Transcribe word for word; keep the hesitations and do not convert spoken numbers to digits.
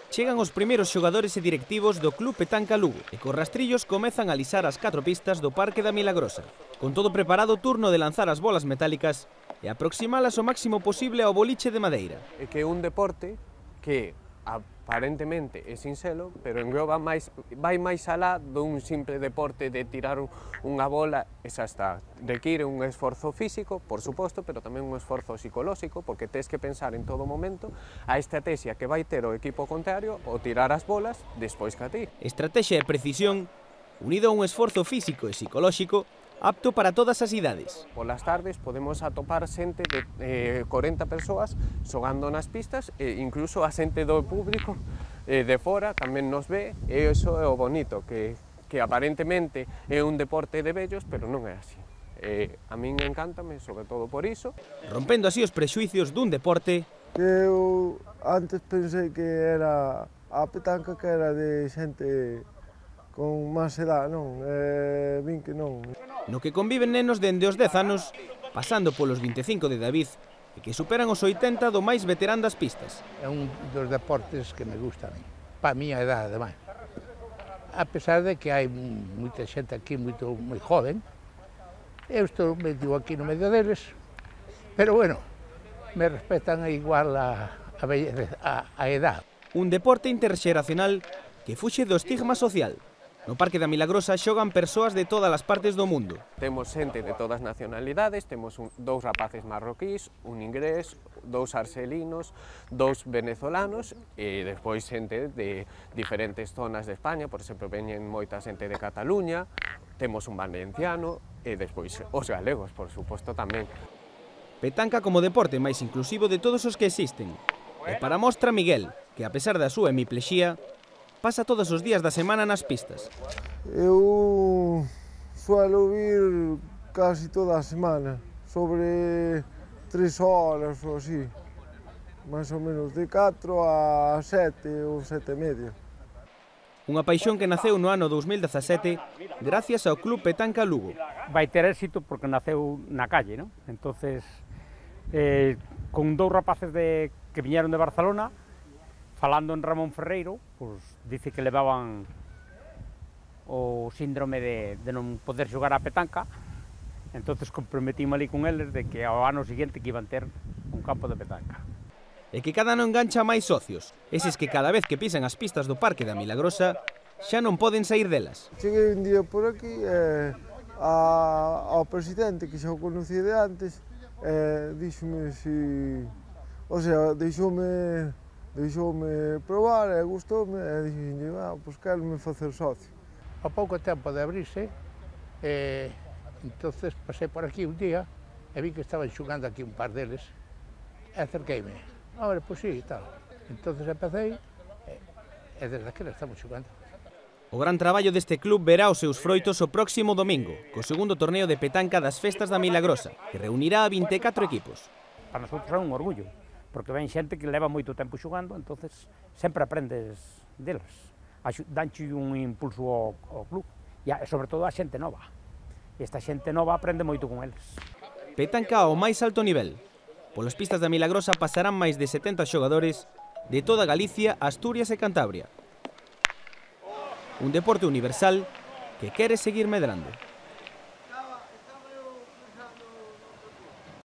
Chegan os primeiros xogadores e directivos do Club Petanca Lugo e cos rastrillos comezan a lisar as catro pistas do Parque da Milagrosa. Con todo preparado, turno de lanzar as bolas metálicas e aproximalas o máximo posible ao boliche de madeira. É que é un deporte que aparentemente é sinxelo, pero engloba máis, vai máis alá dun simple deporte de tirar unha bola e xa está. Require un esforzo físico, por suposto, pero tamén un esforzo psicolóxico, porque tes que pensar en todo momento a estrategia que vai ter o equipo contrario ao tirar as bolas despois que a ti. Estrategia e precisión, unido a un esforzo físico e psicolóxico, apto para todas as idades. Polas tardes podemos atopar xente de eh, corenta persoas xogando nas pistas e incluso a xente do público eh, de fora tamén nos ve e iso é o bonito, que, que aparentemente é un deporte de vellos, pero non é así. Eh, a min encántame, sobre todo por iso. Rompendo así os prexuicios dun deporte que eu antes pensei que era a petanca que era de xente con máis edad, non? Eh, vin que non. No que conviven nenos dende os dez anos, pasando polos vinte e cinco de David, e que superan os oitenta do máis veterán das pistas. É un dos deportes que me gusta a mí, para a miña edade, ademais. A pesar de que hai moita xente aquí moito moi joven, eu estou metido aquí no medio deles, pero bueno, me respetan igual a, a, a, a edad. Un deporte interxeracional que fuxe do estigma social. No Parque da Milagrosa xogan persoas de todas as partes do mundo. Temos xente de todas as nacionalidades, temos un, dous rapaces marroquís, un inglés, dous arxelinos, dous venezolanos e despois xente de diferentes zonas de España, por exemplo, veñen moita xente de Cataluña, temos un valenciano e despois os galegos, por suposto, tamén. Petanca como deporte máis inclusivo de todos os que existen. E para mostra Miguel, que a pesar da súa hemiplexía, pasa todos os días da semana nas pistas. Eu suelo vir casi toda a semana, sobre tres horas ou así, máis ou menos de catro a sete ou sete e media. Unha paixón que naceu no ano dous mil dezasete gracias ao Club Petanca Lugo. Vai ter éxito porque naceu na calle, ¿no? Entonces, eh, con dous rapaces de, que viñeron de Barcelona, falando en Ramón Ferreiro, pues, dice que levaban o síndrome de, de non poder xogar a petanca, entonces comprometimos ali con eles de que ao ano seguinte que iban ter un campo de petanca. E que cada ano engancha máis socios, eses que cada vez que pisan as pistas do Parque da Milagrosa xa non poden sair delas. Cheguei un día por aquí e a, ao presidente, que xa o conocía de antes, e díxome si... O sea, deixoume... Deixoume probar e gustoume e dixenlle, ah, pois quero me facer socio. A pouco tempo de abrirse, eh, entonces pasei por aquí un día e vi que estaban xugando aquí un par deles e acerqueime. Hombre, pois sí, e tal. Entonces empecé e, e desde aquela estamos xugando. O gran traballo deste club verá os seus froitos o próximo domingo, co segundo torneo de petanca das Festas da Milagrosa, que reunirá a vinte e catro equipos. Para nosotros é un orgullo, porque ven xente que leva moito tempo xogando, entonces sempre aprendes deles. Danche un impulso ao, ao club, e sobre todo a xente nova. E esta xente nova aprende moito con eles. Petanca ao máis alto nivel. Polas pistas da Milagrosa pasarán máis de setenta xogadores de toda Galicia, Asturias e Cantabria. Un deporte universal que quere seguir medrando.